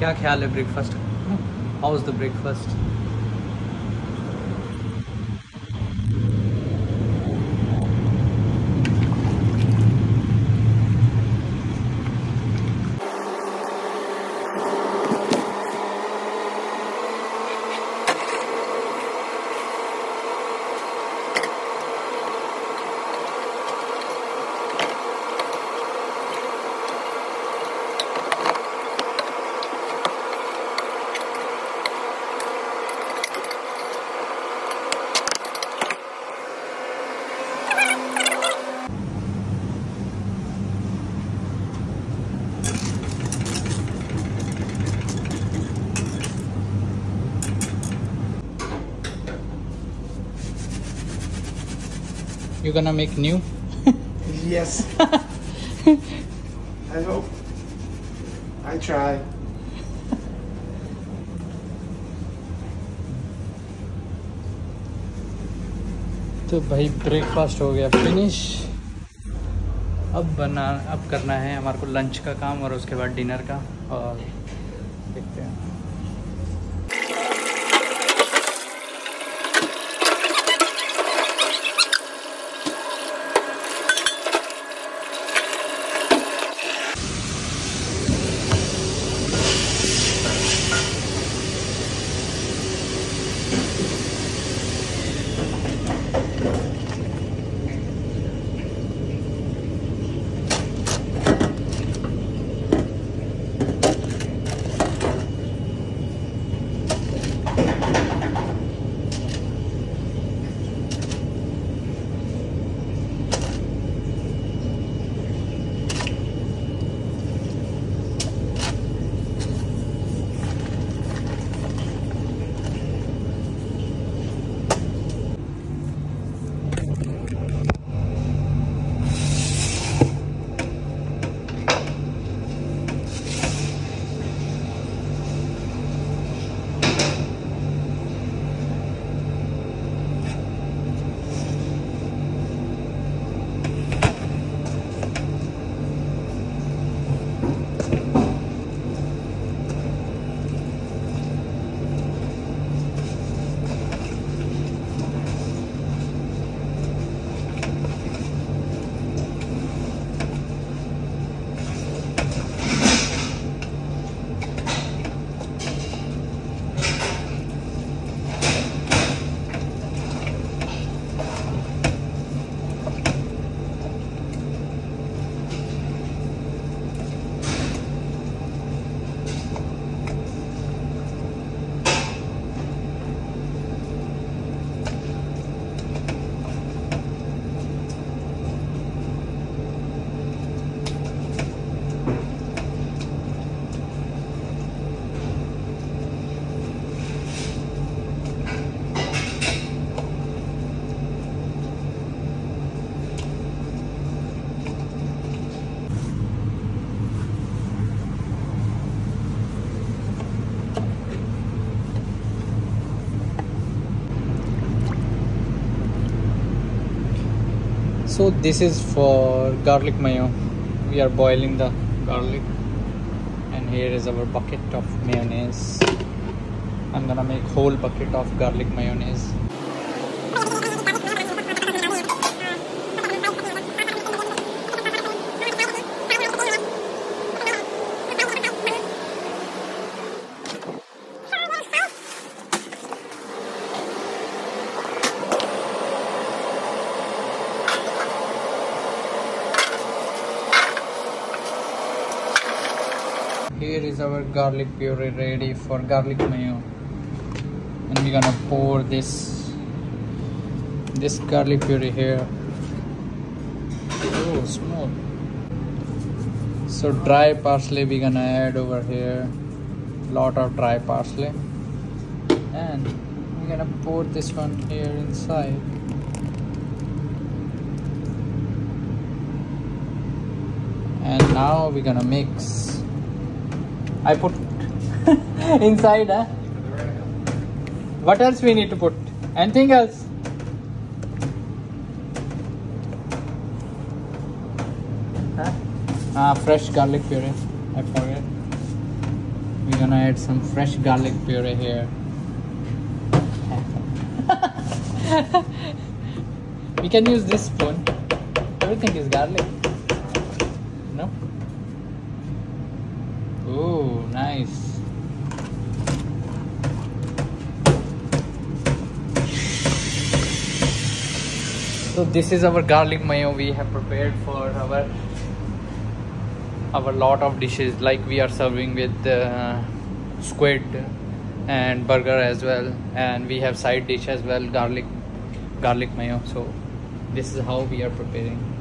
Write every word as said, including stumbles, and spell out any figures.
क्या ख्याल है breakfast? How is the breakfast? You gonna make new? Yes. I hope. I try. तो भाई ब्रेकफास्ट हो गया फिनिश। अब बना अब करना है हमारे को लंच का काम और उसके बाद डिनर का, और देखते हैं। So this is for garlic mayo. We are boiling the garlic, and here is our bucket of mayonnaise. I'm gonna make whole bucket of garlic mayonnaise. Here is our garlic puree ready for garlic mayo, and we're gonna pour this this garlic puree here. Oh, smooth. So dry parsley we're gonna add over here, lot of dry parsley, and we're gonna pour this one here inside. And now we're gonna mix. I put inside, huh? What else we need to put? Anything else? Huh? Ah, fresh garlic puree. I forget. We're gonna add some fresh garlic puree here. We can use this spoon. Everything is garlic. No? Oh, nice. So this is our garlic mayo we have prepared for our our lot of dishes, like we are serving with uh, squid and burger as well, and we have side dish as well, garlic garlic mayo. So this is how we are preparing.